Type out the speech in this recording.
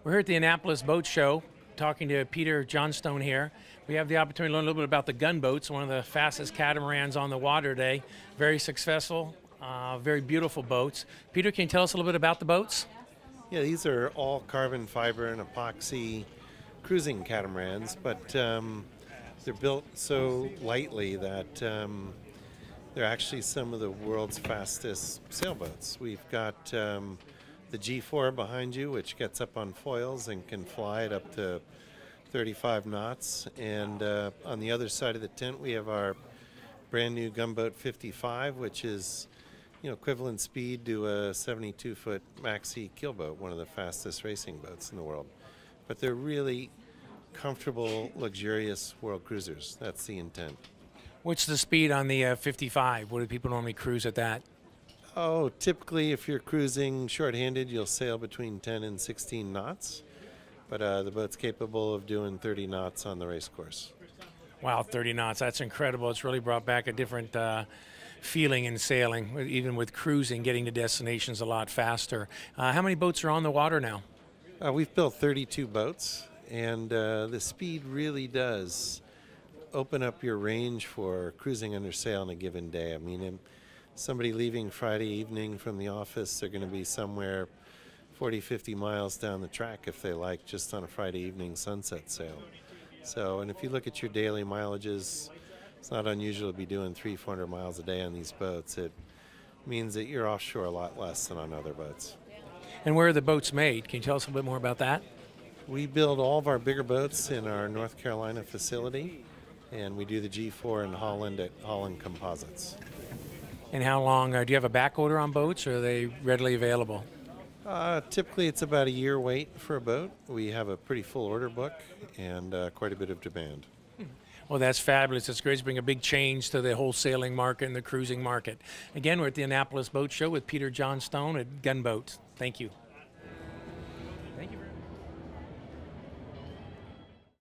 We're here at the Annapolis Boat Show talking to Peter Johnstone here. We have the opportunity to learn a little bit about the gunboats, one of the fastest catamarans on the water today. Very successful, very beautiful boats. Peter, can you tell us a little bit about the boats? Yeah, these are all carbon fiber and epoxy cruising catamarans, but they're built so lightly that they're actually some of the world's fastest sailboats. We've got the G4 behind you, which gets up on foils and can fly at up to 35 knots. And on the other side of the tent, we have our brand new Gunboat 55, which is equivalent speed to a 72-foot maxi keelboat, one of the fastest racing boats in the world. But they're really comfortable, luxurious world cruisers. That's the intent. What's the speed on the 55? What do people normally cruise at that? Oh, typically if you're cruising short-handed, you'll sail between 10 and 16 knots. But the boat's capable of doing 30 knots on the race course. Wow, 30 knots. That's incredible. It's really brought back a different feeling in sailing, even with cruising, getting to destinations a lot faster. How many boats are on the water now? We've built 32 boats, and the speed really does open up your range for cruising under sail on a given day. I mean, somebody leaving Friday evening from the office, they're going to be somewhere 40, 50 miles down the track if they like, just on a Friday evening sunset sail. So, and if you look at your daily mileages, it's not unusual to be doing 300-400 miles a day on these boats. It means that you're offshore a lot less than on other boats. And where are the boats made? Can you tell us a little bit more about that? We build all of our bigger boats in our North Carolina facility, and we do the G4 in Holland at Holland Composites. And how long, do you have a back order on boats, or are they readily available? Typically it's about a year wait for a boat. We have a pretty full order book and quite a bit of demand. Well, that's fabulous. It's great to bring a big change to the whole sailing market and the cruising market. Again, we're at the Annapolis Boat Show with Peter Johnstone at Gunboats. Thank you.